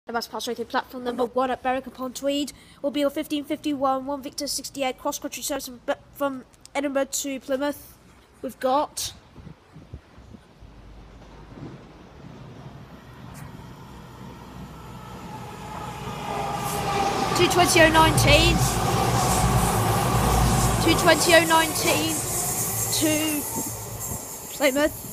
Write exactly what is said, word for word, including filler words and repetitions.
The mass pass rated platform number one at Berwick-Upon-Tweed will be your fifteen fifty-one, one Victor sixty-eight cross-country service from, from Edinburgh to Plymouth. We've got two twenty oh nineteen, two twenty oh nineteen to Plymouth.